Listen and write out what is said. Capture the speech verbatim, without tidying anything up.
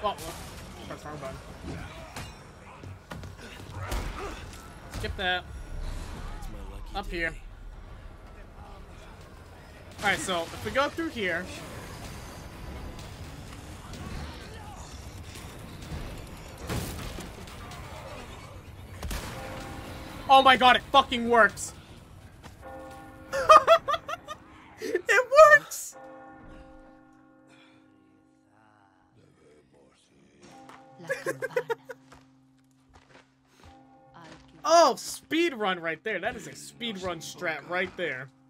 Oh, press wrong button. Skip that. Up here. Alright, so if we go through here. Oh my god, it fucking works! It works! Oh, speed run right there. That is a speed run strat right there.